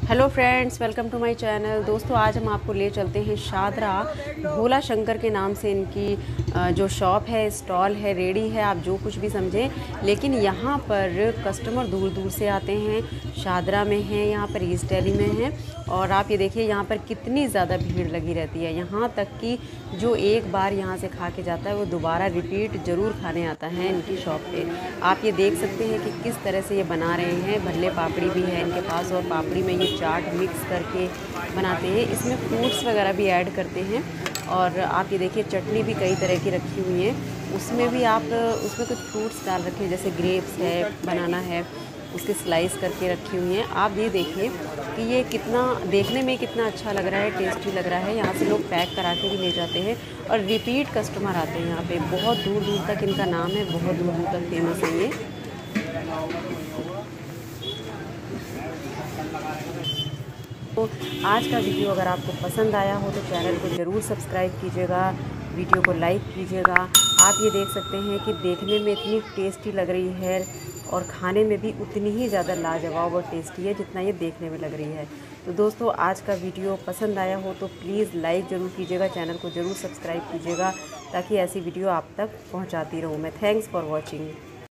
Hello friends, welcome to my channel. दोस्तों, आज हम आपको ले चलते हैं शादरा भोला शंकर के नाम से इनकी जो शॉप है, स्टॉल है, रेडी है, आप जो कुछ भी समझें। लेकिन यहाँ पर कस्टमर दूर दूर से आते हैं। शादरा में हैं, यहाँ पर ईस्ट दिल्ली में हैं। और आप ये देखिए यहाँ पर कितनी ज़्यादा भीड़ लगी रहती है। यहाँ तक कि जो एक बार यहाँ से खा के जाता है वो दोबारा रिपीट ज़रूर खाने आता है इनकी शॉप पे। आप ये देख सकते हैं कि किस तरह से ये बना रहे हैं। भल्ले पापड़ी भी है इनके पास और पापड़ी में ये चाट मिक्स करके बनाते हैं। इसमें फ्रूट्स वगैरह भी ऐड करते हैं। और आप ये देखिए चटनी भी कई तरह की रखी हुई है। उसमें भी आप उसमें कुछ फ्रूट्स डाल रखे हैं, जैसे ग्रेप्स है, बनाना है, उसके स्लाइस करके रखी हुई हैं। आप ये देखिए कि ये कितना देखने में कितना अच्छा लग रहा है, टेस्टी लग रहा है। यहाँ से लोग पैक करा के भी ले जाते हैं और रिपीट कस्टमर आते हैं यहाँ पे। बहुत दूर दूर तक इनका नाम है, बहुत दूर दूर तक फेमस है ये। तो आज का वीडियो अगर आपको पसंद आया हो तो चैनल को ज़रूर सब्सक्राइब कीजिएगा, वीडियो को लाइक कीजिएगा। आप ये देख सकते हैं कि देखने में इतनी टेस्टी लग रही है और खाने में भी उतनी ही ज़्यादा लाजवाब और टेस्टी है जितना ये देखने में लग रही है। तो दोस्तों, आज का वीडियो पसंद आया हो तो प्लीज़ लाइक ज़रूर कीजिएगा, चैनल को ज़रूर सब्सक्राइब कीजिएगा ताकि ऐसी वीडियो आप तक पहुँचाती रहूँ मैं। Thanks for watching.